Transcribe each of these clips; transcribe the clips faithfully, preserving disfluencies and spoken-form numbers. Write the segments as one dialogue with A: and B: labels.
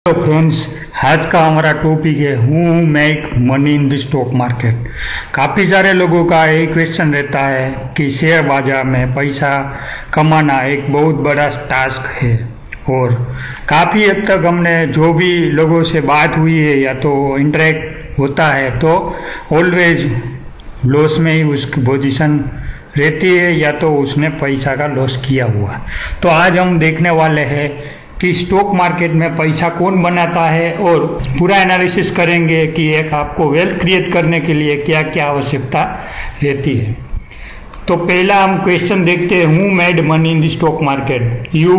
A: Hello friends, आज का हमारा टॉपिक है who make money in the stock market. काफ़ी सारे लोगों का एक क्वेश्चन रहता है कि शेयर बाजार में पैसा कमाना एक बहुत बड़ा टास्क है, और काफ़ी हद तक हमने जो भी लोगों से बात हुई है या तो इंटरेक्ट होता है तो ऑलवेज लॉस में ही उसकी पोजीशन रहती है या तो उसने पैसा का लॉस किया हुआ। तो आज हम देखने वाले हैं कि स्टॉक मार्केट में पैसा कौन बनाता है और पूरा एनालिसिस करेंगे कि एक आपको वेल्थ क्रिएट करने के लिए क्या क्या आवश्यकता रहती है। तो पहला हम क्वेश्चन देखते हैं, who made money in the stock market? You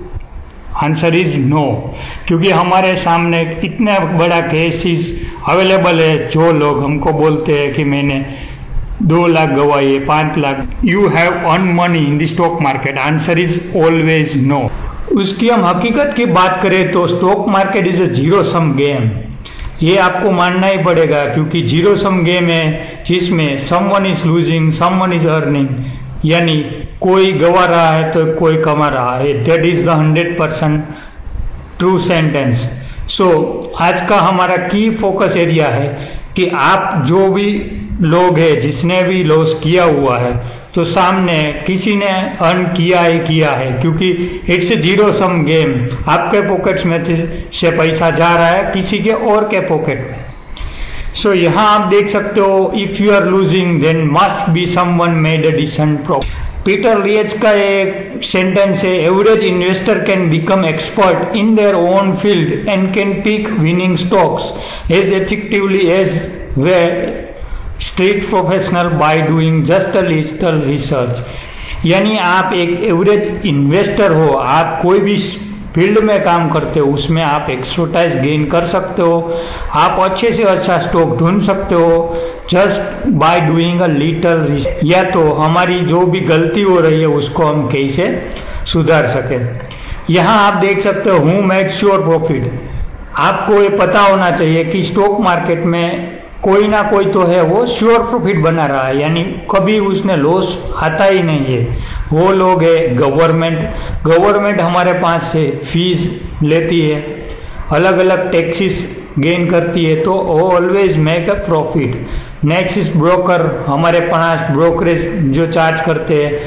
A: answer is no, क्योंकि हमारे सामने इतना बड़ा केसेस अवेलेबल है जो लोग हमको बोलते हैं कि मैंने दो लाख गवाए, पाँच lakh. You have earn money in the stock market? Answer is always no. उसकी हम हकीकत की बात करें तो stock market is a zero sum game, ये आपको मानना ही पड़ेगा, क्योंकि जीरो सम गेम है जिसमें someone is losing someone is earning, यानी कोई गवा रहा है तो कोई कमा रहा है। That is the hundred percent true sentence. So आज का हमारा की फोकस एरिया है कि आप जो भी लोग हैं जिसने भी लॉस किया हुआ है तो सामने किसी ने अर्न किया ही किया है, क्योंकि it's a zero sum game. आपके पॉकेट्स में से पैसा जा रहा है किसी के और के पॉकेट में। सो so, यहाँ आप देख सकते हो, if you are losing then must be someone made a decent profit. Peter Lynch का एक सेंटेंस है, average investor can become expert in their own field and can pick winning stocks as effectively as Wall street professional by doing just a little research. यानी आप एक average investor हो, आप कोई भी फील्ड में काम करते हो, उसमें आप एक्सपर्टाइज गेन कर सकते हो, आप अच्छे से अच्छा स्टॉक ढूंढ सकते हो just by doing a little research. या तो हमारी जो भी गलती हो रही है उसको हम कैसे सुधार सके। यहाँ आप देख सकते हो, हु मेड श्योर प्रॉफिट। आपको ये पता होना चाहिए कि स्टॉक मार्केट में कोई ना कोई तो है वो श्योर प्रॉफिट बना रहा है, यानी कभी उसने लॉस आता ही नहीं है। वो लोग है गवर्नमेंट। गवर्नमेंट हमारे पास से फीस लेती है, अलग अलग टैक्सेस गेन करती है, तो वो always make a profit. Next is broker, हमारे पास ब्रोकरेज जो चार्ज करते हैं,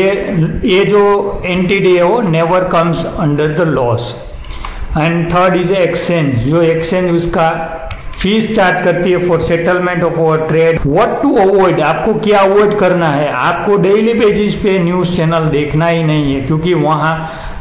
A: ये ये जो एंटिटी है वो never comes under the loss. And third is exchange, जो एक्सचेंज उसका फीस चार्ज करती है for settlement of our trade. What to avoid, आपको क्या अवॉइड करना है? आपको डेली बेसिस पे न्यूज चैनल देखना ही नहीं है, क्योंकि वहां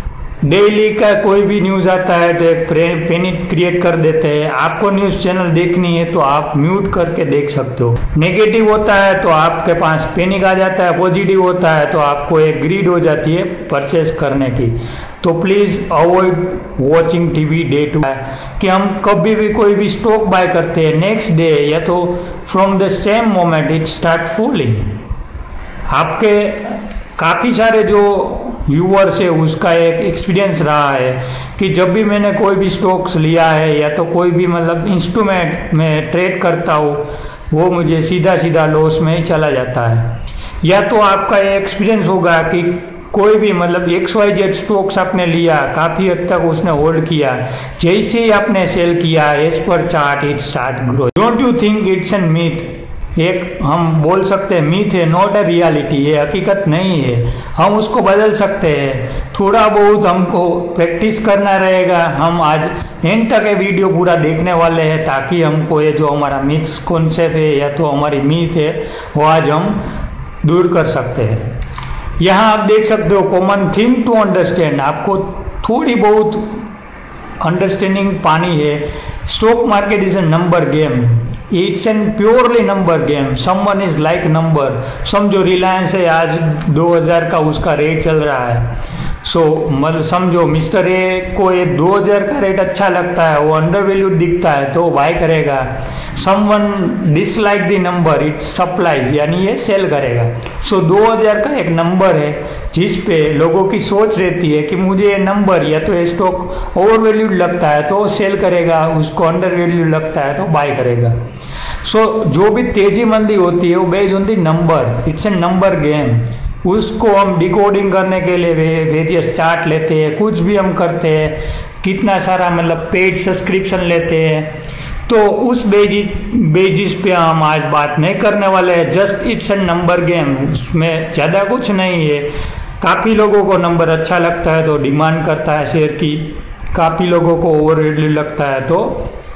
A: डेली का कोई भी न्यूज आता है तो एक पैनिक क्रिएट कर देते हैं। आपको न्यूज चैनल देखनी है तो आप म्यूट करके देख सकते हो। नेगेटिव होता है तो आपके पास पैनिक आ जाता है, पॉजिटिव होता है तो आपको एक ग्रीड हो जाती है परचेस करने की। तो please avoid watching TV day to day, कि हम कभी भी कोई भी स्टॉक बाय करते हैं नेक्स्ट डे या तो from the same moment it start falling. आपके काफी सारे जो व्यूअर्स है उसका एक एक्सपीरियंस रहा है कि जब भी मैंने कोई भी स्टॉक्स लिया है या तो कोई भी मतलब इंस्ट्रूमेंट में ट्रेड करता हूँ, वो मुझे सीधा सीधा लॉस में ही चला जाता है। या तो आपका ये एक्सपीरियंस होगा कि कोई भी मतलब एक्स वाई जेड स्टॉक्स आपने लिया, काफी हद तक उसने होल्ड किया, जैसे ही आपने सेल किया as per chart it start grow. Don't you think it's an myth? एक हम बोल सकते हैं मीथ है, नॉट अ रियलिटी, ये हकीकत नहीं है। हम उसको बदल सकते हैं, थोड़ा बहुत हमको प्रैक्टिस करना रहेगा। हम आज एंड तक ये वीडियो पूरा देखने वाले हैं ताकि हमको ये जो हमारा मिथ कॉन्सेप्ट है या तो हमारी मीथ है वो आज हम दूर कर सकते हैं। यहाँ आप देख सकते हो, कॉमन थिंग टू अंडरस्टैंड, आपको थोड़ी बहुत अंडरस्टैंडिंग पानी है। Stock market is a number game, it's an purely number game. Someone is like number. समझो रिलायंस है, आज दो हज़ार का उसका रेट चल रहा है। सो so, मतलब समझो मिस्टर ए को ये दो हज़ार का रेट अच्छा लगता है, वो अंडर वैल्यू दिखता है तो बाय करेगा। Someone dislike the number it supplies, यानी ये सेल करेगा। सो so, दो हज़ार का एक नंबर है जिस पे लोगों की सोच रहती है कि मुझे ये नंबर या तो ये स्टॉक ओवर वैल्यूड लगता है तो सेल करेगा, उसको अंडर वैल्यू लगता है तो बाय करेगा। सो so, जो भी तेजी मंदी होती है वो based on the number, it's a number game. उसको हम डिकोडिंग करने के लिए वेरियस चार्ट लेते हैं, कुछ भी हम करते हैं कितना सारा मतलब पेड सब्सक्रिप्शन लेते हैं। तो उस बेजिस बेजिस पे हम आज बात नहीं करने वाले हैं। Just it's a number game, उसमें ज़्यादा कुछ नहीं है। काफ़ी लोगों को नंबर अच्छा लगता है तो डिमांड करता है शेयर की, काफ़ी लोगों को ओवर वैल्यू लगता है तो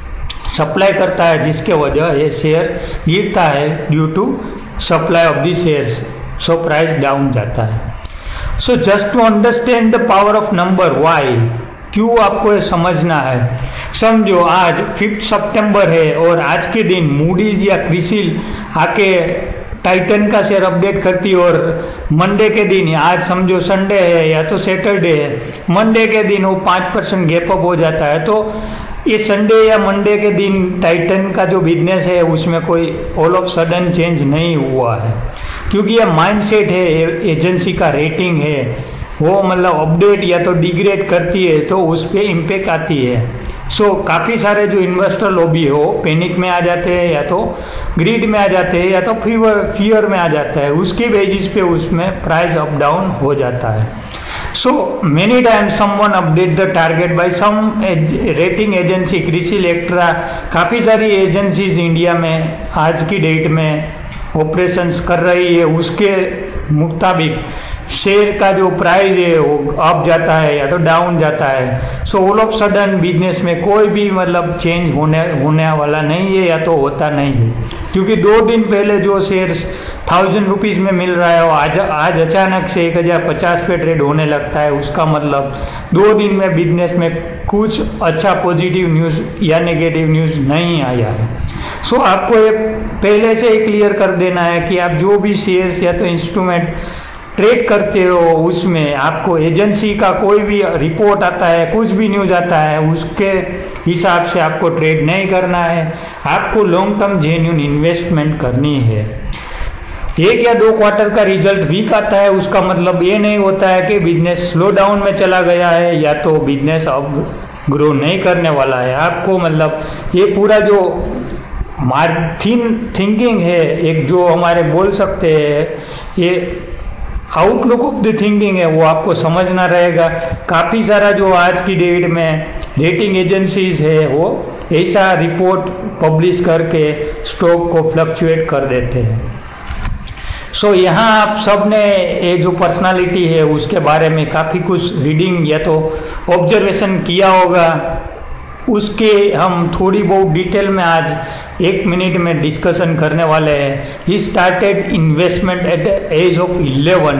A: सप्लाई करता है, जिसके वजह ये शेयर गिरता है due to supply of the shares, so price down जाता है। So just to understand the power of number, why, क्यों आपको ये समझना है। समझो आज फिफ्थ सितंबर है और आज के दिन मूडीज या क्रिसिल आके टाइटन का शेयर अपडेट करती है और मंडे के दिन, आज समझो संडे है या तो सैटरडे है, मंडे के दिन वो पाँच परसेंट गैप अप हो जाता है। तो ये संडे या मंडे के दिन टाइटन का जो बिजनेस है उसमें कोई ऑल ऑफ सडन चेंज नहीं हुआ है, क्योंकि ये माइंडसेट है, एजेंसी का रेटिंग है, वो मतलब अपडेट या तो डिग्रेड करती है तो उस पर इम्पेक्ट आती है। सो so, काफ़ी सारे जो इन्वेस्टर लॉबी हो पैनिक में आ जाते हैं, या तो ग्रीड में आ जाते हैं, या तो फीवर फियर में आ जाता है, उसकी बेसिस पे उसमें प्राइस अप डाउन हो जाता है। So many times someone update the target by some rating agency, CRISIL, एक्ट्रा, काफ़ी सारी एजेंसीज इंडिया में आज की डेट में ऑपरेशंस कर रही है। उसके मुताबिक शेयर का जो प्राइस है वो अप जाता है या तो डाउन जाता है। So all of sudden business में कोई भी मतलब चेंज होने होने वाला नहीं है या तो होता नहीं है, क्योंकि दो दिन पहले जो शेयर्स थाउजेंड रुपीज़ में मिल रहा है वो आज आज अचानक से एक हज़ार पचास पे ट्रेड होने लगता है। उसका मतलब दो दिन में बिजनेस में कुछ अच्छा पॉजिटिव न्यूज़ या नेगेटिव न्यूज़ नहीं आया है। सो so, आपको ये पहले से ही क्लियर कर देना है कि आप जो भी शेयर्स या तो इंस्ट्रूमेंट ट्रेड करते हो उसमें आपको एजेंसी का कोई भी रिपोर्ट आता है, कुछ भी न्यूज़ आता है, उसके हिसाब से आपको ट्रेड नहीं करना है। आपको लॉन्ग टर्म जेन्युइन इन्वेस्टमेंट करनी है। एक या दो क्वार्टर का रिजल्ट वीक आता है उसका मतलब ये नहीं होता है कि बिजनेस स्लो डाउन में चला गया है या तो बिजनेस अब ग्रो नहीं करने वाला है। आपको मतलब ये पूरा जो मार्थिन थिंकिंग है, एक जो हमारे बोल सकते हैं ये आउटलुक ऑफ द थिंकिंग है, वो आपको समझना रहेगा। काफ़ी सारा जो आज की डेट में रेटिंग एजेंसीज है वो ऐसा रिपोर्ट पब्लिश करके स्टॉक को फ्लक्चुएट कर देते हैं। सो so, यहाँ आप सब ने ये जो पर्सनालिटी है उसके बारे में काफ़ी कुछ रीडिंग या तो ऑब्जर्वेशन किया होगा, उसके हम थोड़ी बहुत डिटेल में आज एक मिनट में डिस्कशन करने वाले हैं। He started investment at the age of eleven,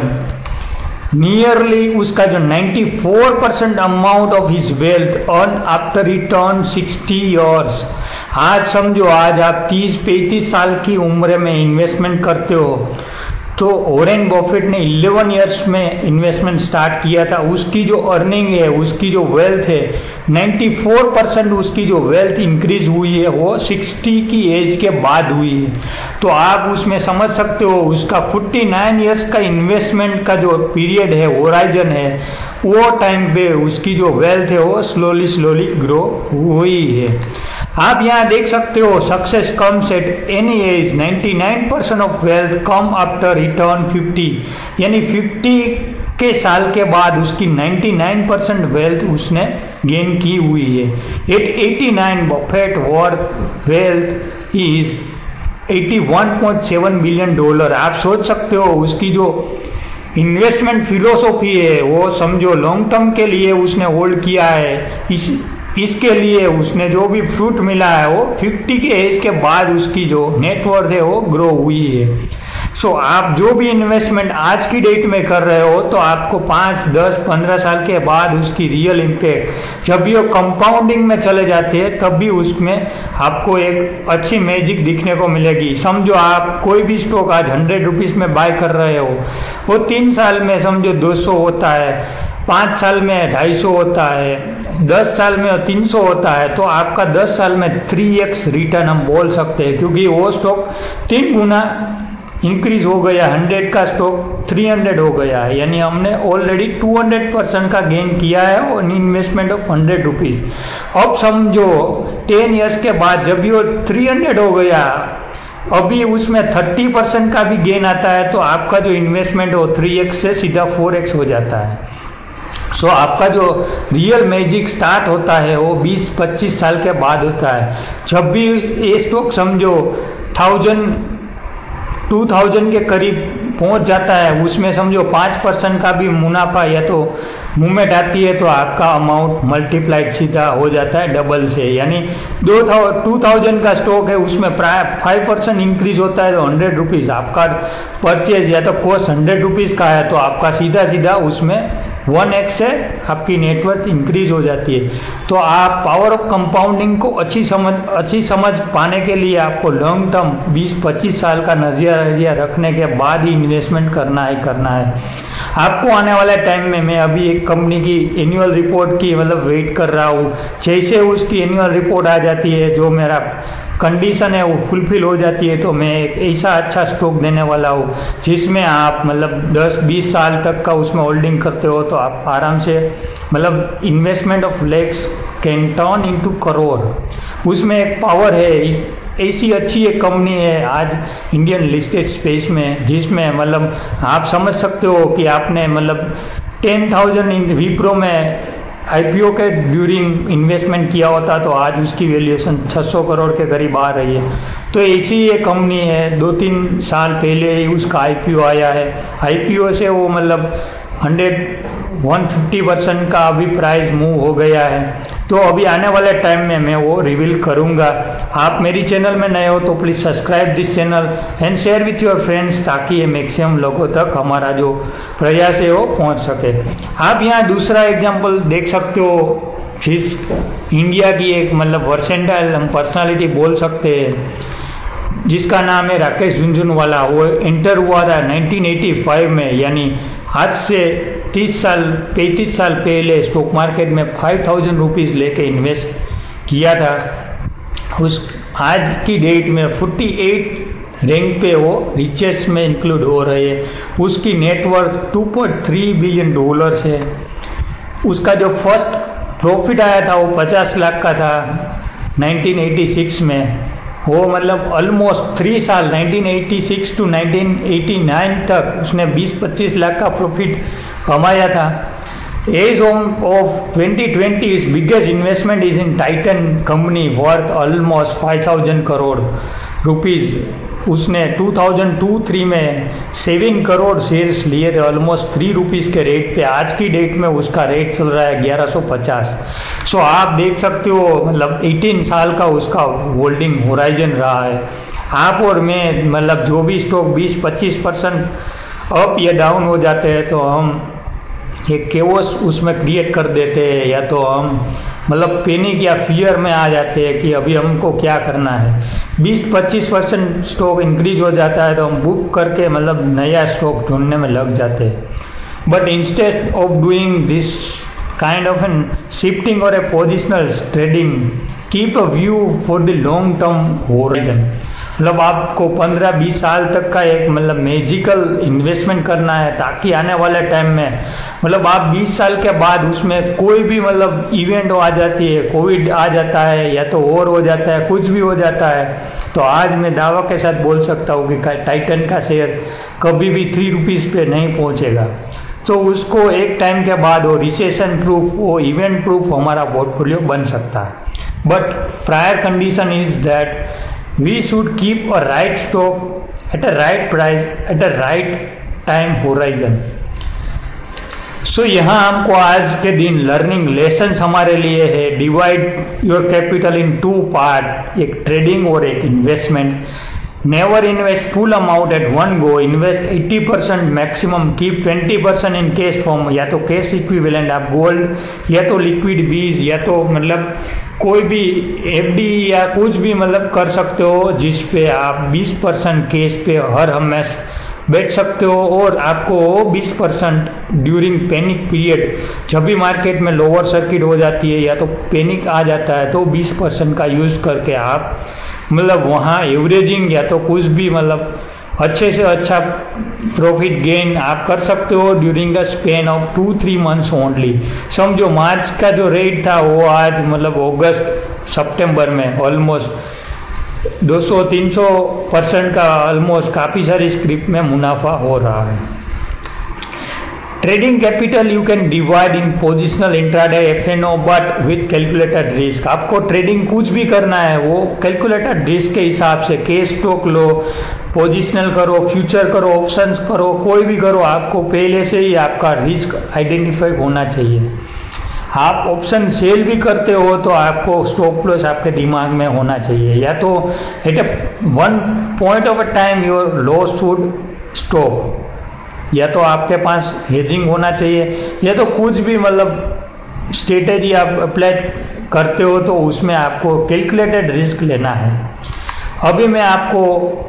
A: nearly उसका जो चौरानवे percent amount of his wealth earn after he turn sixty years. आज समझो आज आप तीस पैंतीस साल की उम्र में इन्वेस्टमेंट करते हो, तो वॉरेन बफेट ने इलेवन इयर्स में इन्वेस्टमेंट स्टार्ट किया था। उसकी जो अर्निंग है, उसकी जो वेल्थ है, चौरानवे परसेंट उसकी जो वेल्थ इंक्रीज हुई है वो साठ की एज के बाद हुई है। तो आप उसमें समझ सकते हो उसका उनचास इयर्स का इन्वेस्टमेंट का जो पीरियड है, होराइजन है, वो टाइम पे उसकी जो वेल्थ है वो स्लोली स्लोली ग्रो हुई है। आप यहाँ देख सकते हो success comes at any age, निन्यानवे percent of wealth come after return fifty, यानी पचास के साल के बाद उसकी निन्यानवे परसेंट वेल्थ उसने गेन की हुई है। At eighty nine Buffett worth wealth is इक्यासी पॉइंट सेवन बिलियन डॉलर। आप सोच सकते हो उसकी जो इन्वेस्टमेंट फिलोसॉफी है वो समझो लॉन्ग टर्म के लिए उसने होल्ड किया है। इस इसके लिए उसने जो भी फ्रूट मिला है वो पचास के एज के बाद उसकी जो नेटवर्थ है वो ग्रो हुई है। सो so, आप जो भी इन्वेस्टमेंट आज की डेट में कर रहे हो तो आपको पाँच दस पंद्रह साल के बाद उसकी रियल इम्पैक्ट, जब भी वो कंपाउंडिंग में चले जाते हैं तब भी उसमें आपको एक अच्छी मैजिक दिखने को मिलेगी। समझो आप कोई भी स्टॉक आज हंड्रेड रुपीज़ में बाय कर रहे हो, वो तीन साल में समझो दो सौ होता है, पाँच साल में ढाई सौ होता है, दस साल में तीन सौ होता है, तो आपका दस साल में थ्री एक्स रिटर्न हम बोल सकते हैं, क्योंकि वो स्टॉक तीन गुना इंक्रीज हो गया। हंड्रेड का स्टॉक थ्री हंड्रेड हो गया है, यानी हमने ऑलरेडी टू हंड्रेड परसेंट का गेन किया है on investment of hundred rupees. अब समझो टेन ईयर्स के बाद जब भी वो थ्री हंड्रेड हो गया, अभी उसमें थर्टी परसेंट का भी गेन आता है, तो आपका जो इन्वेस्टमेंट हो थ्री एक्स से सीधा फोर एक्स हो जाता है। सो so, आपका जो रियल मैजिक स्टार्ट होता है वो बीस पच्चीस साल के बाद होता है। जब भी ये स्टॉक समझो थाउजेंड टू थाउजेंड के करीब पहुंच जाता है, उसमें समझो पाँच परसेंट का भी मुनाफा या तो मूवमेंट आती है तो आपका अमाउंट मल्टीप्लाइड सीधा हो जाता है डबल से। यानी दो टू थाउजेंड का स्टॉक है, उसमें प्राय फाइव परसेंट इंक्रीज होता है तो हंड्रेड रुपीज़ आपका परचेज या तो कॉस्ट हंड्रेड रुपीज़ का है तो आपका सीधा सीधा उसमें वन एक्स से आपकी नेटवर्थ इंक्रीज हो जाती है। तो आप पावर ऑफ कंपाउंडिंग को अच्छी समझ अच्छी समझ पाने के लिए आपको लॉन्ग टर्म बीस पच्चीस साल का नजरिया रखने के बाद ही इन्वेस्टमेंट करना ही करना है। आपको आने वाले टाइम में, मैं अभी एक कंपनी की एनुअल रिपोर्ट की मतलब वेट कर रहा हूँ, जैसे उसकी एनुअल रिपोर्ट आ जाती है जो मेरा कंडीशन है वो फुलफिल हो जाती है तो मैं एक ऐसा अच्छा स्टॉक देने वाला हूँ जिसमें आप मतलब दस बीस साल तक का उसमें होल्डिंग करते हो तो आप आराम से मतलब investment of lakhs can turn into crore. उसमें एक पावर है, ऐसी अच्छी एक कंपनी है आज इंडियन लिस्टेड स्पेस में, जिसमें मतलब आप समझ सकते हो कि आपने मतलब टेन थाउजेंड इन विप्रो में आईपीओ के ड्यूरिंग इन्वेस्टमेंट किया होता तो आज उसकी वैल्यूएशन छह सौ करोड़ के करीब आ रही है। तो ऐसी ये कंपनी है, दो तीन साल पहले ही उसका आईपीओ आया है। आईपीओ से वो मतलब हंड्रेड वन फिफ्टी परसेंट का अभी प्राइस मूव हो गया है। तो अभी आने वाले टाइम में मैं वो रिवील करूंगा। आप मेरी चैनल में नए हो तो please subscribe this channel and share with your friends ताकि ये मैक्सिमम लोगों तक हमारा जो प्रयास है वो पहुंच सके। आप यहाँ दूसरा एग्जांपल देख सकते हो, जिस इंडिया की एक मतलब वर्सेंटाइल हम पर्सनालिटी बोल सकते हैं, जिसका नाम है राकेश झुनझुनवाला। वो एंटर हुआ था नाइनटीन एटी फाइव में, यानी आज से तीस साल पैंतीस साल पहले स्टॉक मार्केट में फाइव थाउजेंड रुपीज़ लेके इन्वेस्ट किया था। उस आज की डेट में फोर्टी एट रैंक पे वो रिचेस्ट में इंक्लूड हो रहे हैं। उसकी net worth two point three billion dollars है। उसका जो फर्स्ट प्रॉफिट आया था वो पचास लाख का था नाइनटीन एटी सिक्स में। वो मतलब ऑलमोस्ट थ्री साल nineteen eighty six to nineteen eighty nine तक उसने बीस पच्चीस लाख का प्रॉफिट कमाया था। Age of twenty twenty is biggest investment is in Titan company worth almost five thousand crore rupees. उसने टू थाउजेंड टू थ्री में सेवन करोड़ शेयर्स लिए थे ऑलमोस्ट थ्री रुपीज़ के रेट पे। आज की डेट में उसका रेट चल रहा है ग्यारह सौ पचास। सो आप देख सकते हो मतलब अठारह साल का उसका होल्डिंग होराइजन रहा है। आप और मैं मतलब जो भी स्टॉक बीस पच्चीस परसेंट अप या डाउन हो जाते हैं तो हम एक केओस उसमें क्रिएट कर देते हैं, या तो हम मतलब पैनिक या फियर में आ जाते हैं कि अभी हमको क्या करना है। बीस पच्चीस परसेंट स्टॉक इंक्रीज हो जाता है तो हम बुक करके मतलब नया स्टॉक ढूंढने में लग जाते हैं। But instead of doing this kind of an shifting और a positional trading, keep a view for the long term horizon. मतलब आपको पंद्रह बीस साल तक का एक मतलब मैजिकल इन्वेस्टमेंट करना है ताकि आने वाले टाइम में मतलब आप बीस साल के बाद उसमें कोई भी मतलब इवेंट आ जाती है, कोविड आ जाता है या तो और हो जाता है, कुछ भी हो जाता है, तो आज मैं दावा के साथ बोल सकता हूँ कि टाइटन का शेयर कभी भी थ्री रुपीज़ पे नहीं पहुँचेगा। तो उसको एक टाइम के बाद वो रिसेशन प्रूफ, वो इवेंट प्रूफ हमारा पोर्टफोलियो बन सकता है। But prior condition is that we should keep a right stock at a right price at a right time horizon। So so, यहाँ हमको आज के दिन लर्निंग लेसन हमारे लिए है, divide your capital in two part, एक ट्रेडिंग और एक investment. Never invest full amount at one go, invest eighty percent maximum, keep twenty percent in cash form, या तो कैश इक्विवेलेंट आप गोल्ड या तो लिक्विड बीज या तो मतलब कोई भी एफडी या कुछ भी मतलब कर सकते हो जिस पे आप बीस परसेंट कैश पे हर हमेशा बैठ सकते हो। और आपको बीस परसेंट ड्यूरिंग पैनिक पीरियड, जब भी मार्केट में लोअर सर्किट हो जाती है या तो पैनिक आ जाता है, तो बीस परसेंट का यूज करके आप मतलब वहाँ एवरेजिंग या तो कुछ भी मतलब अच्छे से अच्छा प्रॉफिट गेन आप कर सकते हो during the span of two three months only. समझो मार्च का जो रेट था वो आज मतलब अगस्त सितंबर में ऑलमोस्ट दो सौ तीन सौ परसेंट का ऑलमोस्ट काफ़ी सारी स्क्रिप्ट में मुनाफा हो रहा है। Trading capital you can divide in positional intraday F N O but with calculated risk. आपको ट्रेडिंग कुछ भी करना है वो कैलकुलेटेड रिस्क के हिसाब से, केस स्टॉक लो, पोजिशनल करो, फ्यूचर करो, ऑप्शंस करो, कोई भी करो, आपको पहले से ही आपका रिस्क आइडेंटिफाई होना चाहिए। आप ऑप्शन सेल भी करते हो तो आपको स्टॉप लॉस आपके दिमाग में होना चाहिए, या तो at a one point of a time your loss should stop, या तो आपके पास हेजिंग होना चाहिए, या तो कुछ भी मतलब स्ट्रेटेजी आप अप्लाई करते हो तो उसमें आपको कैलकुलेटेड रिस्क लेना है। अभी मैं आपको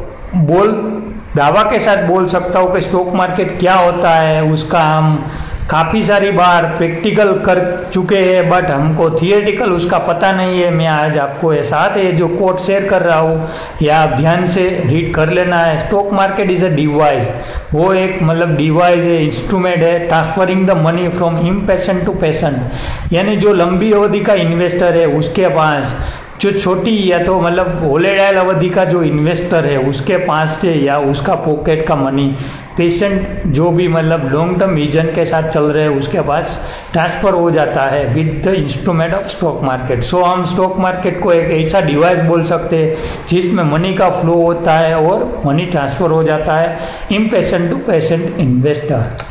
A: बोल दावा के साथ बोल सकता हूँ कि स्टॉक मार्केट क्या होता है, उसका हम काफ़ी सारी बार प्रैक्टिकल कर चुके हैं, बट हमको थियोरेटिकल उसका पता नहीं है। मैं आज आपको ये साथ है जो कोड शेयर कर रहा हूँ, या आप ध्यान से रीड कर लेना है। Stock market is a device, वो एक मतलब डिवाइस है, इंस्ट्रूमेंट है, transferring the money from impatient to patient. यानी जो लंबी अवधि का इन्वेस्टर है उसके पास, जो छोटी या तो मतलब वोलेटाइल अवधि का जो इन्वेस्टर है उसके पास से, या उसका पॉकेट का मनी पेशेंट जो भी मतलब लॉन्ग टर्म विजन के साथ चल रहे हैं उसके पास ट्रांसफर हो जाता है with the instrument of stock market. So हम स्टॉक मार्केट को एक ऐसा डिवाइस बोल सकते हैं जिसमें मनी का फ्लो होता है और मनी ट्रांसफर हो जाता है इम्पेशेंट टू पेशेंट इन्वेस्टर।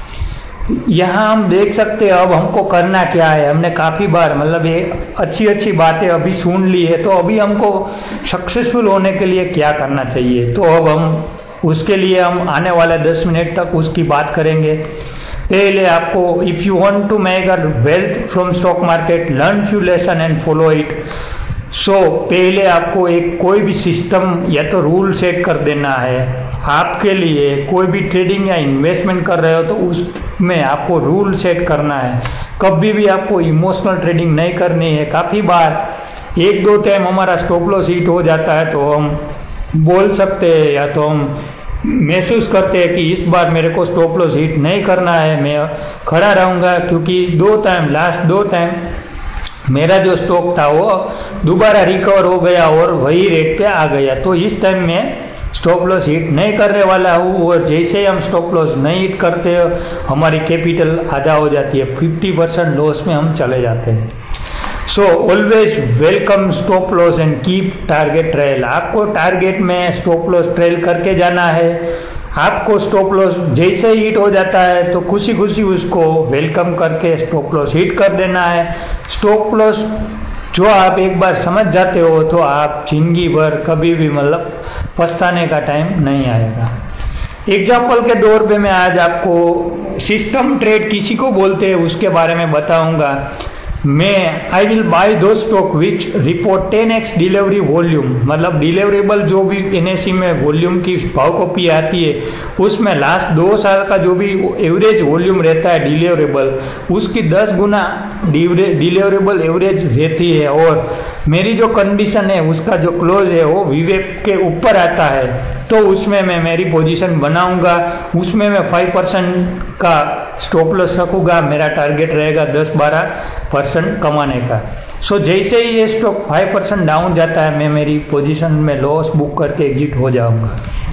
A: यहाँ हम देख सकते हैं अब हमको करना क्या है। हमने काफ़ी बार मतलब ये अच्छी अच्छी बातें अभी सुन ली है, तो अभी हमको सक्सेसफुल होने के लिए क्या करना चाहिए, तो अब हम उसके लिए हम आने वाले दस मिनट तक उसकी बात करेंगे। पहले आपको if you want to make a wealth from stock market, learn few lesson and follow it. So पहले आपको एक कोई भी सिस्टम या तो रूल सेट कर देना है। आपके लिए कोई भी ट्रेडिंग या इन्वेस्टमेंट कर रहे हो तो उसमें आपको रूल सेट करना है। कभी भी आपको इमोशनल ट्रेडिंग नहीं करनी है। काफ़ी बार एक दो टाइम हमारा स्टॉप लॉस हिट हो जाता है तो हम बोल सकते हैं या तो हम महसूस करते हैं कि इस बार मेरे को स्टॉप लॉस हिट नहीं करना है, मैं खड़ा रहूँगा, क्योंकि दो टाइम लास्ट दो टाइम मेरा जो स्टॉक था वो दोबारा रिकवर हो गया और वही रेट पे आ गया। तो इस टाइम में स्टॉप लॉस हिट नहीं करने वाला हूँ, और जैसे ही हम स्टॉप लॉस नहीं हिट करते हमारी कैपिटल आधा हो जाती है, फिफ्टी परसेंट लॉस में हम चले जाते हैं। So always welcome stop loss and keep target trail. आपको टारगेट में स्टॉप लॉस ट्रेल करके जाना है। आपको स्टॉप लॉस जैसे ही हिट हो जाता है तो खुशी खुशी उसको वेलकम करके स्टॉप लॉस हिट कर देना है। स्टॉप लॉस जो आप एक बार समझ जाते हो तो आप जिंदगी भर कभी भी मतलब पछताने का टाइम नहीं आएगा। एग्जाम्पल के दौर पे मैं आज आपको सिस्टम ट्रेड किसी को बोलते हैं उसके बारे में बताऊंगा। मैं आई विल बाय दो stock which report ten X delivery volume, मतलब डिलीवरेबल जो भी एनएसई में वॉल्यूम की भाव कॉपी आती है उसमें लास्ट दो साल का जो भी एवरेज वॉल्यूम रहता है डिलीवरेबल उसकी दस गुना डिलीवरेबल एवरेज रहती है, और मेरी जो कंडीशन है उसका जो क्लोज है वो विवेक के ऊपर आता है तो उसमें मैं मेरी पोजीशन बनाऊंगा। उसमें मैं फाइव परसेंट का स्टॉप लॉस रखूंगा। मेरा टारगेट रहेगा दस बारह परसेंट कमाने का। सो so, जैसे ही ये स्टॉक फाइव परसेंट डाउन जाता है मैं मेरी पोजीशन में लॉस बुक करके एग्जिट हो जाऊंगा।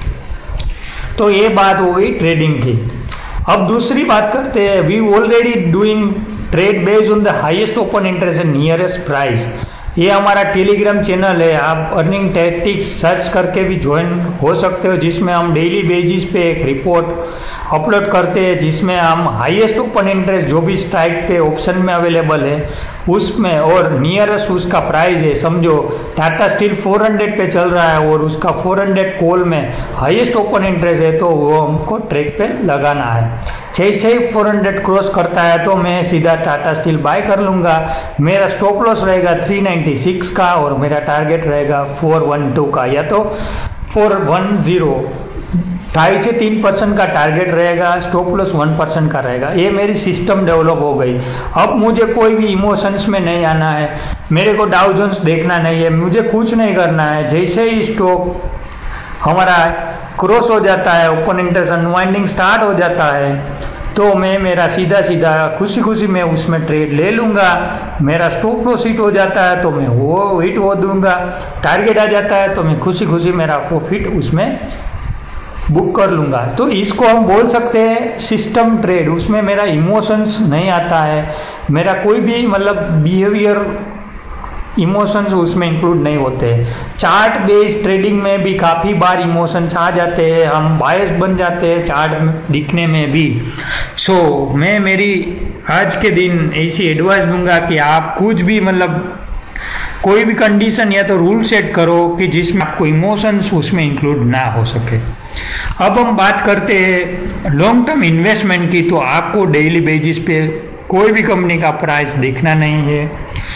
A: तो ये बात हो गई ट्रेडिंग की। अब दूसरी बात करते हैं। We already doing trade based on the highest open interest and nearest price. ये हमारा टेलीग्राम चैनल है, आप अर्निंग टैक्टिक्स सर्च करके भी ज्वाइन हो सकते हो, जिसमें हम डेली बेसिस पे एक रिपोर्ट अपलोड करते हैं जिसमें हम हाईएस्ट ओपन इंटरेस्ट जो भी स्ट्राइक पे ऑप्शन में अवेलेबल है उसमें और नियरेस्ट उसका प्राइस है। समझो टाटा स्टील फोर हंड्रेड पे चल रहा है और उसका फोर हंड्रेड कॉल में हाईएस्ट ओपन इंटरेस्ट है तो वो हमको ट्रैक पे लगाना है। जैसे ही फोर हंड्रेड क्रॉस करता है तो मैं सीधा टाटा स्टील बाय कर लूँगा। मेरा स्टॉप लॉस रहेगा थ्री नाइन्टी सिक्स का और मेरा टारगेट रहेगा फोर वन टू का या तो फोर वन जीरो। ढाई से तीन परसेंट का टारगेट रहेगा, स्टॉप लॉस वन परसेंट का रहेगा। ये मेरी सिस्टम डेवलप हो गई। अब मुझे कोई भी इमोशंस में नहीं आना है, मेरे को डाउ जोन्स देखना नहीं है, मुझे कुछ नहीं करना है। जैसे ही स्टॉक हमारा क्रॉस हो जाता है, ओपन इंटरेस्ट अनवाइंडिंग स्टार्ट हो जाता है तो मैं मेरा सीधा सीधा खुशी खुशी मैं उसमें ट्रेड ले लूँगा। मेरा स्टॉप लॉस हिट हो जाता है तो मैं वो हिट हो दूंगा। टारगेट आ जाता है तो मैं खुशी खुशी मेरा प्रॉफिट उसमें बुक कर लूँगा। तो इसको हम बोल सकते हैं सिस्टम ट्रेड। उसमें मेरा इमोशंस नहीं आता है, मेरा कोई भी मतलब बिहेवियर इमोशंस उसमें इंक्लूड नहीं होते। चार्ट बेस्ड ट्रेडिंग में भी काफ़ी बार इमोशंस आ जाते हैं, हम बायस बन जाते हैं चार्ट दिखने में भी। सो so, मैं मेरी आज के दिन ऐसी एडवाइस दूंगा कि आप कुछ भी मतलब कोई भी कंडीशन या तो रूल सेट करो कि जिसमें आपको इमोशंस उसमें इंक्लूड ना हो सके। अब हम बात करते हैं लॉन्ग टर्म इन्वेस्टमेंट की। तो आपको डेली बेसिस पे कोई भी कंपनी का प्राइस देखना नहीं है।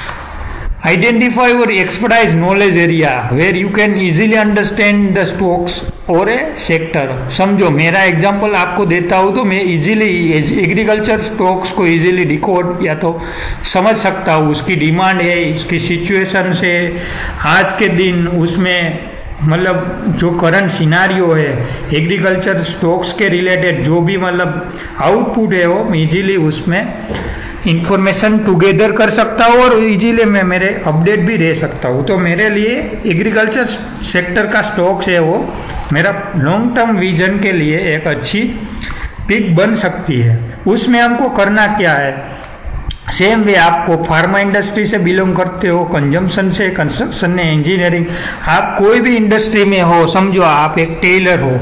A: Identify your expertise knowledge area where you can easily understand the stocks or a sector। समझो, मेरा एग्जांपल आपको देता हूँ तो मैं इजीली एग्रीकल्चर स्टॉक्स को इजीली डिकोड या तो समझ सकता हूँ। उसकी डिमांड है, उसकी सिचुएशन से आज के दिन उसमें मतलब जो करंट सिनारियो है एग्रीकल्चर स्टॉक्स के रिलेटेड जो भी मतलब आउटपुट है वो इजीली उसमें इंफॉर्मेशन टुगेदर कर सकता हूँ और इजीली मैं मेरे अपडेट भी रह सकता हूँ। तो मेरे लिए एग्रीकल्चर सेक्टर का स्टॉक्स है वो मेरा लॉन्ग टर्म विजन के लिए एक अच्छी पिक बन सकती है। उसमें हमको करना क्या है, सेम वे आपको फार्मा इंडस्ट्री से बिलोंग करते हो, कंजम्पशन से, कंस्ट्रक्शन में, इंजीनियरिंग, आप कोई भी इंडस्ट्री में हो, समझो आप एक टेलर हो,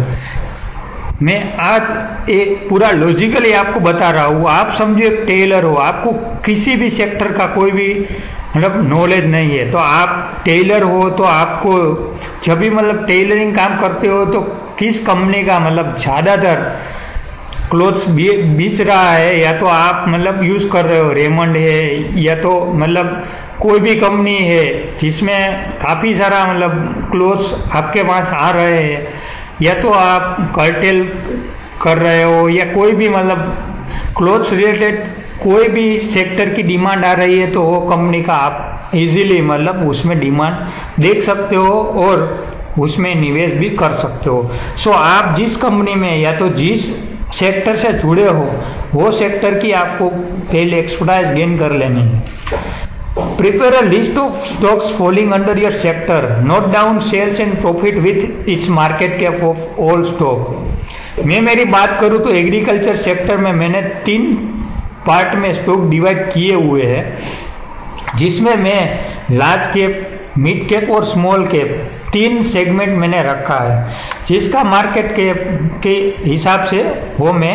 A: मैं आज एक पूरा लॉजिकली आपको बता रहा हूँ। आप समझो एक टेलर हो, आपको किसी भी सेक्टर का कोई भी मतलब नॉलेज नहीं है, तो आप टेलर हो तो आपको जब भी मतलब टेलरिंग काम करते हो तो किस कंपनी का मतलब ज़्यादातर क्लोथ्स बेच रहा है, या तो आप मतलब यूज़ कर रहे हो रेमंड है, या तो मतलब कोई भी कंपनी है जिसमें काफ़ी सारा मतलब क्लोथ्स आपके पास आ रहे हैं, या तो आप कर्टेल कर रहे हो, या कोई भी मतलब क्लोथ्स रिलेटेड कोई भी सेक्टर की डिमांड आ रही है तो वो कंपनी का आप इजीली मतलब उसमें डिमांड देख सकते हो और उसमें निवेश भी कर सकते हो। सो आप जिस कंपनी में या तो जिस सेक्टर से जुड़े हो वो सेक्टर की आपको पहले एक्सपर्टाइज गेन कर लेनी है। Prepare a list of stocks falling under your sector. Note down sales and profit with its market cap of all stock। मैं मेरी बात करूँ तो एग्रीकल्चर सेक्टर में मैंने तीन पार्ट में स्टॉक डिवाइड किए हुए हैं, जिसमें मैं लार्ज कैप, मिड कैप और स्मॉल कैप तीन सेगमेंट मैंने रखा है, जिसका मार्केट कैप के हिसाब से वो मैं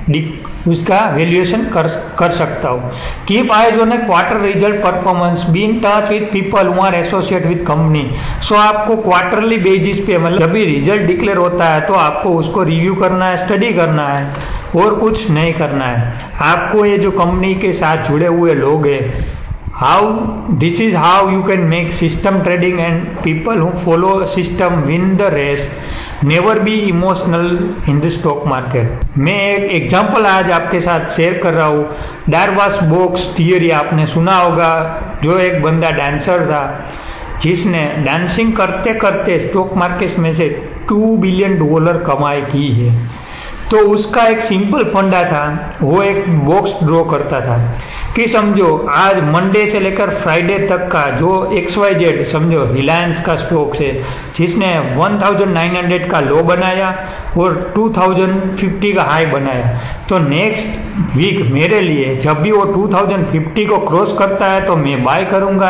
A: उसका वैल्यूएशन कर कर सकता हूँ। Keep eyes on a quarter result performance, be in touch with people who are associate with company. So आपको क्वार्टरली बेसिस पे मतलब जब भी रिजल्ट डिक्लेयर होता है तो आपको उसको रिव्यू करना है, स्टडी करना है और कुछ नहीं करना है। आपको ये जो कंपनी के साथ जुड़े हुए लोग हैं, how this is how you can make system trading and people who follow system win the race. Never be emotional in the stock market. मैं एक एग्जाम्पल आज आपके साथ शेयर कर रहा हूँ। डार्वास बॉक्स थियरी आपने सुना होगा, जो एक बंदा डांसर था जिसने डांसिंग करते करते स्टॉक मार्केट में से टू बिलियन डॉलर कमाई की है। तो उसका एक सिंपल फंडा था, वो एक बॉक्स ड्रॉ करता था कि समझो आज मंडे से लेकर फ्राइडे तक का जो एक्स वाई जेड समझो रिलायंस का स्टॉक है, जिसने उन्नीस सौ का लो बनाया और दो हज़ार पचास का हाई बनाया, तो नेक्स्ट वीक मेरे लिए जब भी वो दो हज़ार पचास को क्रॉस करता है तो मैं बाय करूंगा,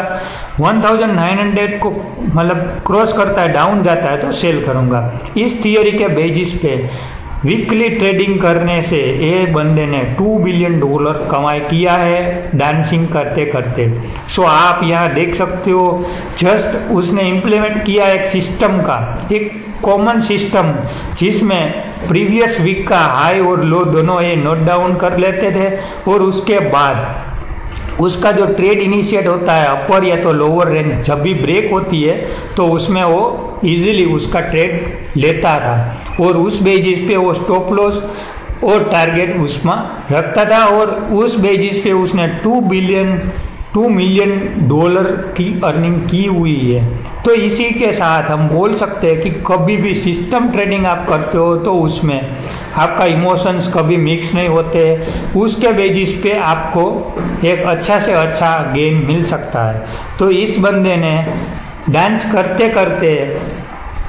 A: उन्नीस सौ को मतलब क्रॉस करता है डाउन जाता है तो सेल करूंगा। इस थियरी के बेसिस पे वीकली ट्रेडिंग करने से ये बंदे ने टू बिलियन डॉलर कमाई किया है डांसिंग करते करते। सो आप यहाँ देख सकते हो, जस्ट उसने इम्प्लीमेंट किया एक सिस्टम का, एक कॉमन सिस्टम जिसमें प्रीवियस वीक का हाई और लो दोनों ये नोट डाउन कर लेते थे और उसके बाद उसका जो ट्रेड इनिशिएट होता है अपर या तो लोअर रेंज जब भी ब्रेक होती है तो उसमें वो इजीली उसका ट्रेड लेता था और उस बेसिस पे वो स्टॉप लॉस और टारगेट उसमें रखता था और उस बेसिस पे उसने two billion two million dollar की अर्निंग की हुई है। तो इसी के साथ हम बोल सकते हैं कि कभी भी सिस्टम ट्रेडिंग आप करते हो तो उसमें आपका इमोशंस कभी मिक्स नहीं होते, उसके बेसिस पे आपको एक अच्छा से अच्छा गेन मिल सकता है। तो इस बंदे ने डांस करते करते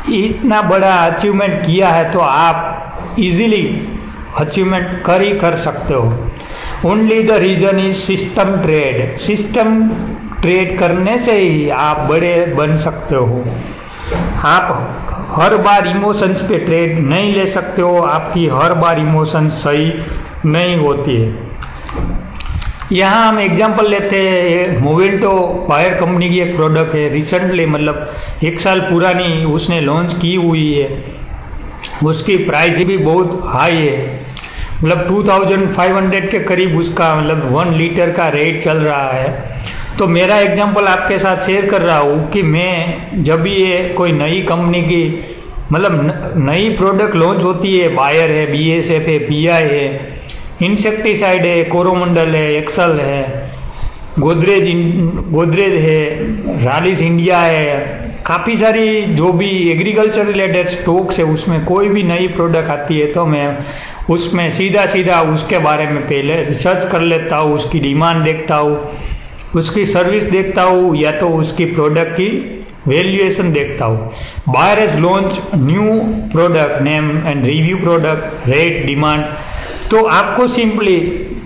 A: इतना बड़ा अचीवमेंट किया है तो आप इजीली अचीवमेंट कर ही कर सकते हो। Only the reason is system trade. System trade करने से ही आप बड़े बन सकते हो। आप हर बार इमोशंस पे ट्रेड नहीं ले सकते हो, आपकी हर बार इमोशन सही नहीं होती है। यहाँ हम एग्जांपल लेते हैं, मोवेंटो बायर कंपनी की एक प्रोडक्ट है, रिसेंटली मतलब एक साल पुरानी उसने लॉन्च की हुई है। उसकी प्राइस भी बहुत हाई है, मतलब टू थाउजेंड फाइव हंड्रेड के करीब उसका मतलब वन लीटर का रेट चल रहा है। तो मेरा एग्जांपल आपके साथ शेयर कर रहा हूँ कि मैं जब भी ये कोई नई कंपनी की मतलब नई प्रोडक्ट लॉन्च होती है, बायर है, बीएसएफ है, पीआई है, इंसेक्टिसाइड है, कोरोमंडल है, एक्सल है, गोदरेज गोदरेज है, रालिस इंडिया है, काफ़ी सारी जो भी एग्रीकल्चर रिलेटेड स्टॉक्स है, उसमें कोई भी नई प्रोडक्ट आती है तो मैं उसमें सीधा सीधा उसके बारे में पहले रिसर्च कर लेता हूँ, उसकी डिमांड देखता हूँ, उसकी सर्विस देखता हूँ, या तो उसकी प्रोडक्ट की वैल्यूएशन देखता हूँ। Bayer has launch new product, name and review product, rate, demand. तो आपको सिंपली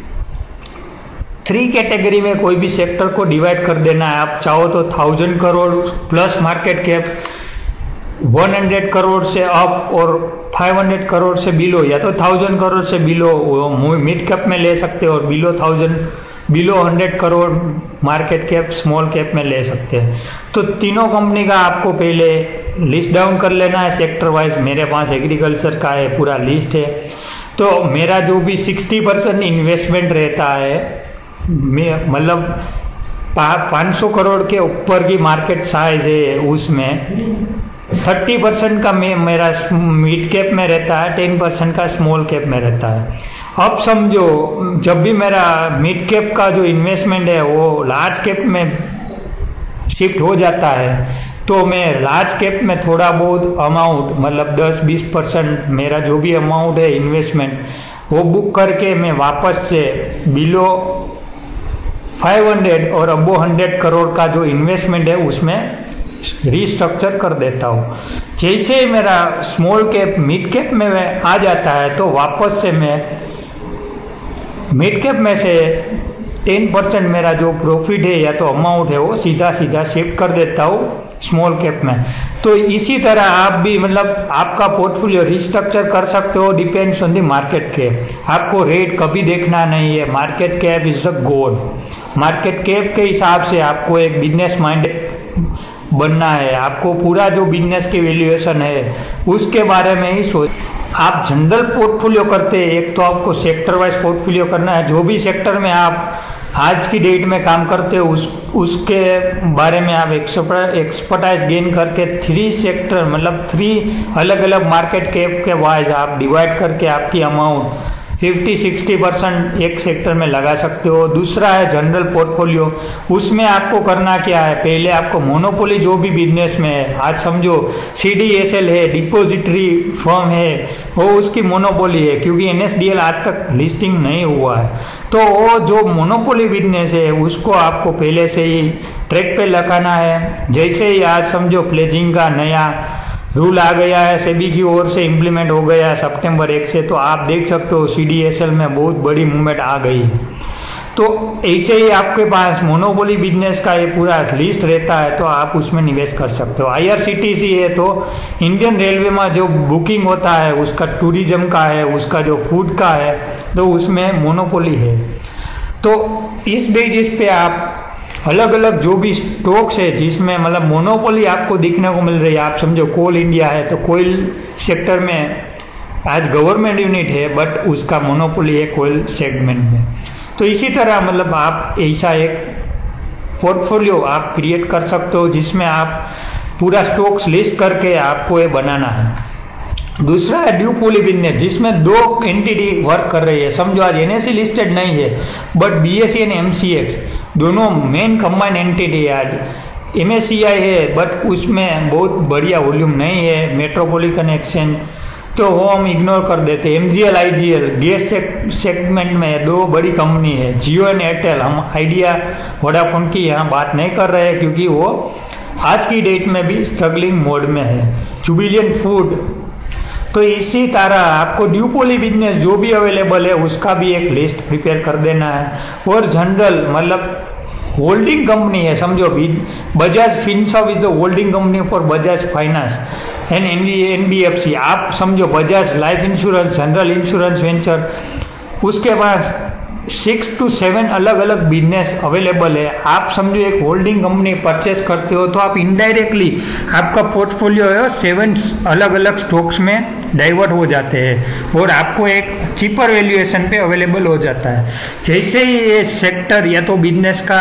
A: थ्री कैटेगरी में कोई भी सेक्टर को डिवाइड कर देना है। आप चाहो तो thousand crore plus market cap, one hundred crore से अप और फाइव हंड्रेड करोड़ से बिलो, या तो थाउजेंड करोड़ से बिलो वो मिड कैप में ले सकते हो, और below thousand below hundred crore market cap small cap में ले सकते हैं। तो तीनों कंपनी का आपको पहले लिस्ट डाउन कर लेना है सेक्टर वाइज। मेरे पास एग्रीकल्चर का है पूरा लिस्ट है। तो मेरा जो भी सिक्सटी परसेंट इन्वेस्टमेंट रहता है, मतलब पाँच सौ करोड़ के ऊपर की मार्केट साइज है, उसमें थर्टी परसेंट का मे, मेरा मिड कैप में रहता है, टेन परसेंट का स्मॉल कैप में रहता है। अब समझो जब भी मेरा मिड कैप का जो इन्वेस्टमेंट है वो लार्ज कैप में शिफ्ट हो जाता है, तो मैं लार्ज कैप में थोड़ा बहुत अमाउंट मतलब दस बीस परसेंट मेरा जो भी अमाउंट है इन्वेस्टमेंट वो बुक करके मैं वापस से बिलो फाइव हंड्रेड और अबो हंड्रेड करोड़ का जो इन्वेस्टमेंट है उसमें रिस्ट्रक्चर कर देता हूँ। जैसे ही मेरा स्मॉल कैप मिड कैप में आ जाता है तो वापस से मैं मिड कैप में से टेन परसेंट मेरा जो प्रॉफिट है या तो अमाउंट है वो सीधा सीधा शिफ्ट कर देता हूँ स्मॉल कैप में। तो इसी तरह आप भी मतलब आपका पोर्टफोलियो रिस्ट्रक्चर कर सकते हो, depends on the market cap. आपको रेट कभी देखना नहीं है, market cap is the god. Market cap के हिसाब से आपको एक बिजनेस माइंडेड बनना है, आपको पूरा जो बिजनेस की वैल्यूएशन है उसके बारे में ही सोच। आप जनरल पोर्टफोलियो करते हैं, एक तो आपको सेक्टर वाइज पोर्टफोलियो करना है, जो भी सेक्टर में आप आज की डेट में काम करते हो उस उसके बारे में आप एक्सपर्टाइज गेन करके थ्री सेक्टर मतलब थ्री अलग अलग मार्केट कैप के वाइज आप डिवाइड करके आपकी अमाउंट फिफ्टी सिक्सटी परसेंट एक सेक्टर में लगा सकते हो। दूसरा है जनरल पोर्टफोलियो, उसमें आपको करना क्या है, पहले आपको मोनोपोली जो भी बिजनेस में है, आज समझो सी डी एस एल है, डिपोजिटरी फर्म है, वो उसकी मोनोपोली है क्योंकि एन एस डी एल आज तक लिस्टिंग नहीं हुआ है। तो वो जो मोनोपोली बिजनेस है उसको आपको पहले से ही ट्रैक पे लगाना है। जैसे ही आज समझो प्लेजिंग का नया रूल आ गया है, सेबी की ओर से इम्प्लीमेंट हो गया है सितंबर एक से, तो आप देख सकते हो सी डी एस एल में बहुत बड़ी मूवमेंट आ गई है। तो ऐसे ही आपके पास मोनोपोली बिजनेस का ये पूरा लिस्ट रहता है तो आप उसमें निवेश कर सकते हो। I R C T C है तो इंडियन रेलवे में जो बुकिंग होता है उसका, टूरिज्म का है, उसका जो फूड का है, तो उसमें मोनोपोली है। तो इस बेसिस पे आप अलग अलग जो भी स्टॉक्स है जिसमें मतलब मोनोपोली आपको दिखने को मिल रही है, आप समझो कोल इंडिया है तो कोयल सेक्टर में आज गवर्नमेंट यूनिट है बट उसका मोनोपोली है कोयल सेगमेंट में। तो इसी तरह मतलब आप ऐसा एक पोर्टफोलियो आप क्रिएट कर सकते हो जिसमें आप पूरा स्टॉक्स लिस्ट करके आपको ये बनाना है। दूसरा है ड्यूपोली बिजनेस जिसमें दो एंटिटी वर्क कर रही है। समझो आज एन एस ई लिस्टेड नहीं है but B S E and M C X दोनों मेन कंबाइंड एंटिटी है। आज एम एस सी आई है बट उसमें बहुत बढ़िया वॉल्यूम नहीं है, मेट्रोपॉलिटन एक्सचेंज, तो वो हम इग्नोर कर देते हैं। M G L I G L gas segment में दो बड़ी कंपनी है, जियो एंड एयरटेल। हम आइडिया वोडाफोन की यहाँ बात नहीं कर रहे हैं क्योंकि वो
B: आज की डेट में भी स्ट्रगलिंग मोड में है। जुबिलिएंट फूड, तो इसी तरह आपको ड्यूपोली बिजनेस जो भी अवेलेबल है उसका भी एक लिस्ट प्रिपेयर कर देना है। और जनरल मतलब होल्डिंग कंपनी है, समझो भी Bajaj Finserv is the holding company for Bajaj finance and N B F C. आप समझो Bajaj life insurance, general insurance venture, उसके पास सिक्स टू सेवन अलग अलग बिजनेस अवेलेबल है। आप समझो एक होल्डिंग कंपनी परचेस करते हो तो आप इनडायरेक्टली आपका पोर्टफोलियो है सेवन अलग अलग स्टॉक्स में डाइवर्ट हो जाते हैं और आपको एक चीपर वैल्यूएशन पे अवेलेबल हो जाता है। जैसे ही ये सेक्टर या तो बिजनेस का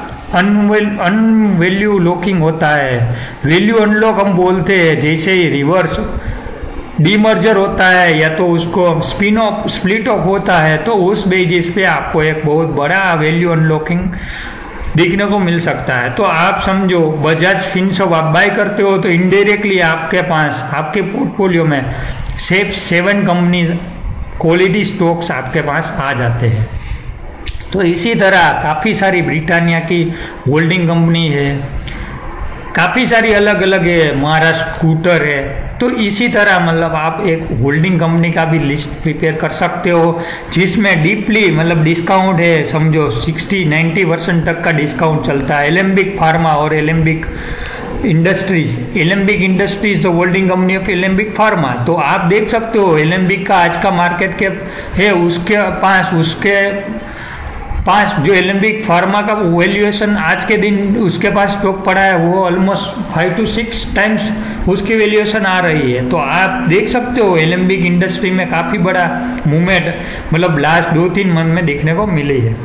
B: अनवैल्यू लॉकिंग होता है, वैल्यू अनलॉक हम बोलते हैं, जैसे ही रिवर्स डीमर्जर होता है या तो उसको स्पिन ऑफ स्प्लिट ऑफ होता है, तो उस बेसिस पे आपको एक बहुत बड़ा वैल्यू अनलॉकिंग देखने को मिल सकता है। तो आप समझो बजाज फिनसर्व आप बाय करते हो तो इनडायरेक्टली आपके पास आपके पोर्टफोलियो में सिर्फ सेवन कंपनीज क्वालिटी स्टॉक्स आपके पास आ जाते हैं। तो इसी तरह काफ़ी सारी ब्रिटानिया की होल्डिंग कंपनी है, काफ़ी सारी अलग अलग है, महाराष्ट्र स्कूटर है। तो इसी तरह मतलब आप एक होल्डिंग कंपनी का भी लिस्ट प्रिपेयर कर सकते हो जिसमें डीपली मतलब डिस्काउंट है, समझो सिक्सटी नाइन्टी परसेंट तक का डिस्काउंट चलता है। एलेम्बिक फार्मा और Alembic industries, Alembic industries the holding company of Alembic pharma. तो आप देख सकते हो एलेम्बिक का आज का मार्केट कैप है उसके पास उसके पास जो एलेम्बिक फार्मा का वैल्यूएशन आज के दिन उसके पास स्टॉक पड़ा है वो almost five to six times उसकी वैल्यूएशन आ रही है। तो आप देख सकते हो एलेम्बिक इंडस्ट्री में काफ़ी बड़ा मूवमेंट मतलब लास्ट दो तीन मंथ में देखने को मिली है।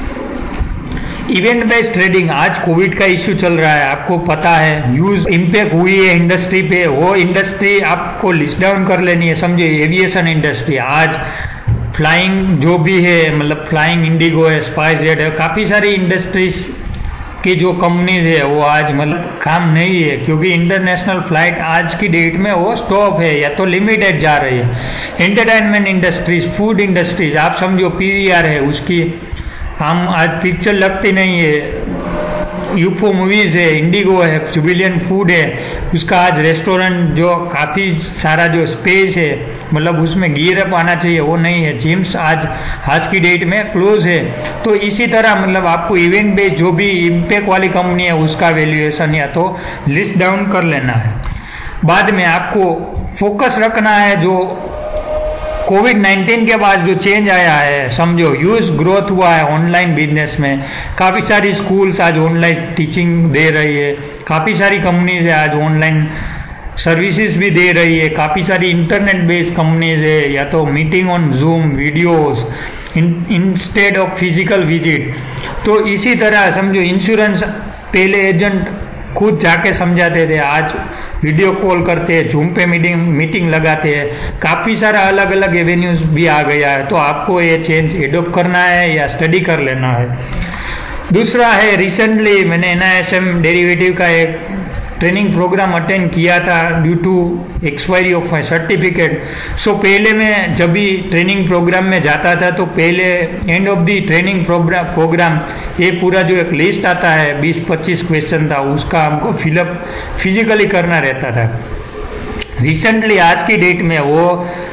B: इवेंट बेस्ड ट्रेडिंग, आज कोविड का इश्यू चल रहा है, आपको पता है यूज इम्पैक्ट हुई है इंडस्ट्री पे, वो इंडस्ट्री आपको लिस्ट डाउन कर लेनी है। समझो एविएशन इंडस्ट्री, आज फ्लाइंग जो भी है मतलब फ्लाइंग इंडिगो है, स्पाइस जेट है, काफ़ी सारी इंडस्ट्रीज की जो कंपनीज है वो आज मतलब काम नहीं है क्योंकि इंटरनेशनल फ्लाइट आज की डेट में वो स्टॉप है या तो लिमिटेड जा रही है। एंटरटेनमेंट इंडस्ट्रीज, फूड इंडस्ट्रीज, आप समझो पीवीआर है उसकी हम आज पिक्चर लगती नहीं है, यूफो मूवीज है, इंडिगो है, जुबिलिएंट फूड है, उसका आज रेस्टोरेंट जो काफ़ी सारा जो स्पेस है मतलब उसमें गियर अप आना चाहिए वो नहीं है, जिम्स आज आज की डेट में क्लोज है। तो इसी तरह मतलब आपको इवेंट बेस्ड जो भी इम्पैक्ट वाली कंपनी है उसका वैल्यूएशन या तो लिस्ट डाउन कर लेना है। बाद में आपको फोकस रखना है जो कोविड नाइन्टीन के बाद जो चेंज आया है, समझो ह्यूज ग्रोथ हुआ है ऑनलाइन बिजनेस में, काफ़ी सारी स्कूल्स आज ऑनलाइन टीचिंग दे रही है, काफ़ी सारी कंपनीज है आज ऑनलाइन सर्विसेज भी दे रही है, काफ़ी सारी इंटरनेट बेस्ड कंपनीज है या तो meeting on Zoom videos instead of physical visit. तो इसी तरह समझो इंश्योरेंस पहले एजेंट खुद जाके समझाते थे, आज वीडियो कॉल करते हैं, जूम पे मीटिंग मीटिंग लगाते हैं, काफ़ी सारा अलग अलग एवेन्यूज भी आ गया है। तो आपको ये चेंज एडॉप्ट करना है या स्टडी कर लेना है। दूसरा है रिसेंटली मैंने N I S M derivative का एक ट्रेनिंग प्रोग्राम अटेंड किया था due to expiry of my certificate. So पहले मैं जब भी ट्रेनिंग प्रोग्राम में जाता था तो पहले end of the training program program ये पूरा जो एक लिस्ट आता है बीस पच्चीस क्वेश्चन था उसका हमको फिलअप फिजिकली करना रहता था। रिसेंटली आज की डेट में वो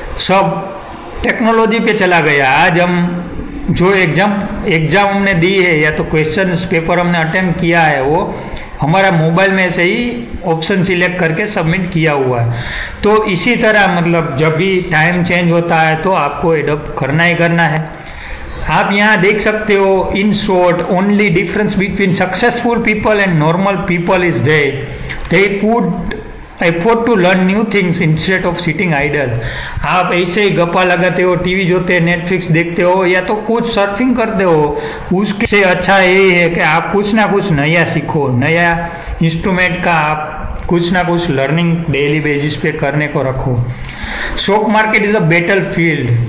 B: सब टेक्नोलॉजी पे चला गया। आज हम जो एग्जाम एग्जाम हमने दी है या तो क्वेश्चन पेपर हमने अटेंड किया है वो हमारा मोबाइल में से ही ऑप्शन सिलेक्ट करके सबमिट किया हुआ है। तो इसी तरह मतलब जब भी टाइम चेंज होता है तो आपको एडॉप्ट करना ही करना है। आप यहाँ देख सकते हो in short only difference between successful people and normal people is they they put effort to learn new things instead of sitting idle. आप ऐसे ही गप्पा लगाते हो, टीवी जोते हैं, नेटफ्लिक्स देखते हो या तो कुछ सर्फिंग करते हो, उसके से अच्छा ये है कि आप कुछ ना कुछ नया सीखो, नया इंस्ट्रूमेंट का आप कुछ ना कुछ लर्निंग डेली बेसिस पे करने को रखो। Stock market is a battle field,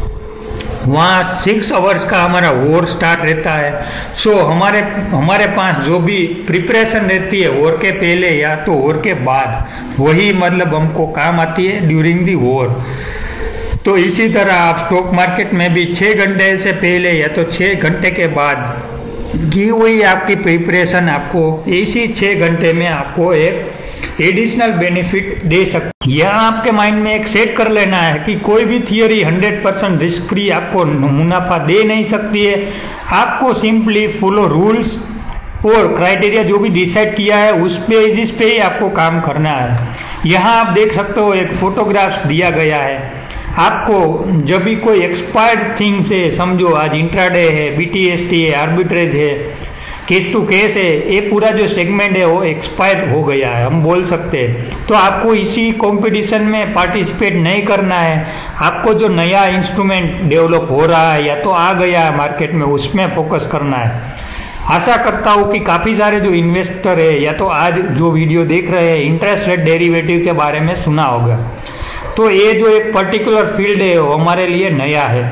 B: वहाँ सिक्स आवर्स का हमारा वॉर स्टार्ट रहता है। सो so, हमारे हमारे पास जो भी प्रिपरेशन रहती है वॉर के पहले या तो वॉर के बाद, वही मतलब हमको काम आती है ड्यूरिंग दी वॉर। तो इसी तरह आप स्टॉक मार्केट में भी छः घंटे से पहले या तो छः घंटे के बाद की हुई आपकी प्रिपरेशन आपको इसी छः घंटे में आपको एक एडिशनल बेनिफिट दे सकती है। यह आपके माइंड में एक सेट कर लेना है कि कोई भी theory hundred percent risk free आपको मुनाफा दे नहीं सकती है। आपको सिंपली फॉलो रूल्स और क्राइटेरिया जो भी डिसाइड किया है उस पे जिस पे ही आपको काम करना है। यहाँ आप देख सकते हो एक फोटोग्राफ दिया गया है। आपको जब भी कोई एक्सपायर्ड थिंग्स है, समझो आज इंट्राडे है, बीटीएसटी है, आर्बिट्रेज है, केस टू केस है, ये पूरा जो सेगमेंट है वो एक्सपायर हो गया है, हम बोल सकते हैं। तो आपको इसी कंपटीशन में पार्टिसिपेट नहीं करना है। आपको जो नया इंस्ट्रूमेंट डेवलप हो रहा है या तो आ गया है मार्केट में, उसमें फोकस करना है। आशा करता हूँ कि काफ़ी सारे जो इन्वेस्टर है या तो आज जो वीडियो देख रहे हैं इंटरेस्ट रेट डेरिवेटिव के बारे में सुना होगा। तो ये जो एक पर्टिकुलर फील्ड है वो हमारे लिए नया है।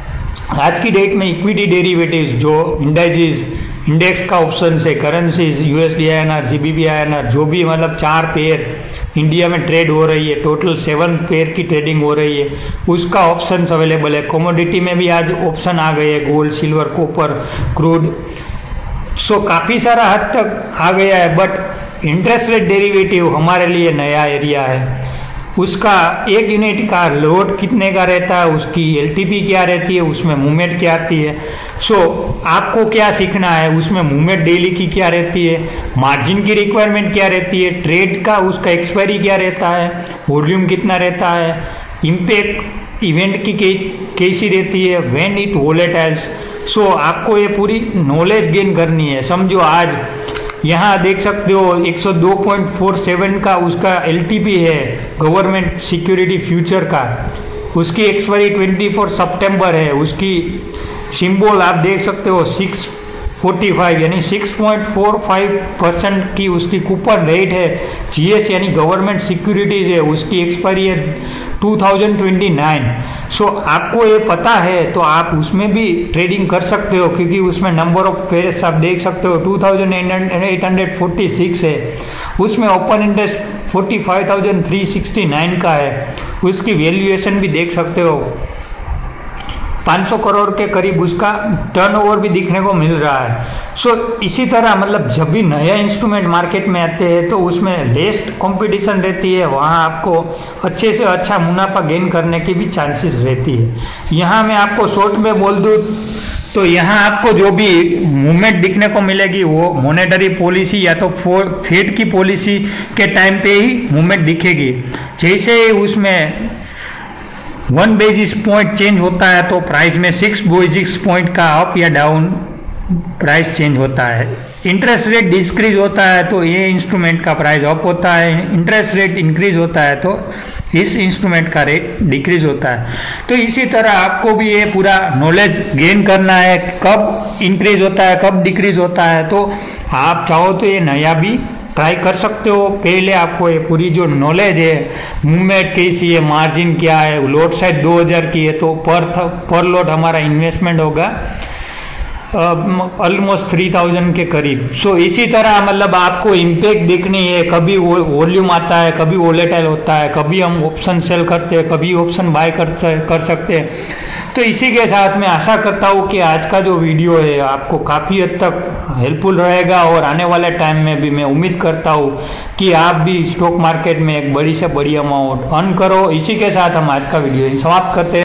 B: आज की डेट में इक्विटी डेरिवेटिव्स जो इंडाइजेस इंडेक्स का ऑप्शन है, currencies, USD I N R, GBP I N R, जो भी मतलब चार पेयर इंडिया में ट्रेड हो रही है, टोटल सेवन पेयर की ट्रेडिंग हो रही है, उसका ऑप्शंस अवेलेबल है। कमोडिटी में भी आज ऑप्शन आ गए हैं, gold, silver, copper, crude, so काफ़ी सारा हद तक आ गया है। बट इंटरेस्ट रेट डेरिवेटिव हमारे लिए नया एरिया है। उसका एक यूनिट का लोड कितने का रहता है, उसकी एलटीपी क्या रहती है, उसमें मूवमेंट क्या आती है। सो so, आपको क्या सीखना है, उसमें मूवमेंट डेली की क्या रहती है, मार्जिन की रिक्वायरमेंट क्या रहती है, ट्रेड का उसका एक्सपायरी क्या रहता है, वॉल्यूम कितना रहता है, इम्पैक्ट इवेंट की कैसी रहती है, व्हेन इट वोलेटाइल्स। सो आपको ये पूरी नॉलेज गेन करनी है। समझो आज यहाँ देख सकते हो एक सौ दो पॉइंट फोर सेवन का उसका एलटीपी है, गवर्नमेंट सिक्योरिटी फ्यूचर का, उसकी एक्सपायरी चौबीस सितंबर है, उसकी सिंबल आप देख सकते हो सिक्स फोर्टी फाइव यानी six point four five percent की उसकी कूपन रेट है। जीएस यानी गवर्नमेंट सिक्योरिटीज है, उसकी एक्सपायरी है two thousand twenty nine. So आपको ये पता है तो आप उसमें भी ट्रेडिंग कर सकते हो, क्योंकि उसमें नंबर ऑफ पेयर्स आप देख सकते हो two thousand eight hundred forty six है, उसमें open interest forty five thousand three sixty nine का है, उसकी वैल्यूएशन भी देख सकते हो पाँच सौ करोड़ के करीब उसका टर्नओवर भी दिखने को मिल रहा है। सो so, इसी तरह मतलब जब भी नया इंस्ट्रूमेंट मार्केट में आते हैं तो उसमें लेस्ट कंपटीशन रहती है, वहाँ आपको अच्छे से अच्छा मुनाफा गेन करने की भी चांसेस रहती है। यहाँ मैं आपको शॉर्ट में बोल दूँ तो यहाँ आपको जो भी मूवमेंट दिखने को मिलेगी वो मॉनेटरी पॉलिसी या तो फेड की पॉलिसी के टाइम पे ही मूवमेंट दिखेगी। जैसे उसमें वन बेसिस पॉइंट चेंज होता है तो प्राइस में सिक्स बेसिस पॉइंट का अप या डाउन प्राइस चेंज होता है। इंटरेस्ट रेट डिक्रीज होता है तो ये इंस्ट्रूमेंट का प्राइस अप होता है, इंटरेस्ट रेट इंक्रीज होता है तो इस इंस्ट्रूमेंट का रेट डिक्रीज होता है। तो इसी तरह आपको भी ये पूरा नॉलेज गेन करना है, कब इंक्रीज होता है कब डिक्रीज होता है। तो आप चाहो तो ये नया भी ट्राई कर सकते हो। पहले आपको ये पूरी जो नॉलेज है, मूवमेंट कैसी है, मार्जिन क्या है, लोड साइड दो हज़ार की है तो पर पर लोड हमारा इन्वेस्टमेंट होगा ऑलमोस्ट थ्री थाउजेंड के करीब। सो so, इसी तरह मतलब आपको इम्पैक्ट देखनी है, कभी वो वॉल्यूम आता है, कभी वोलेटाइल होता है, कभी हम ऑप्शन सेल करते हैं, कभी ऑप्शन बाय कर कर सकते हैं। तो इसी के साथ मैं आशा करता हूँ कि आज का जो वीडियो है आपको काफ़ी हद तक हेल्पफुल रहेगा और आने वाले टाइम में भी मैं उम्मीद करता हूँ कि आप भी स्टॉक मार्केट में एक बड़ी से बड़ी अमाउंट अर्न करो। इसी के साथ हम आज का वीडियो समाप्त करते हैं।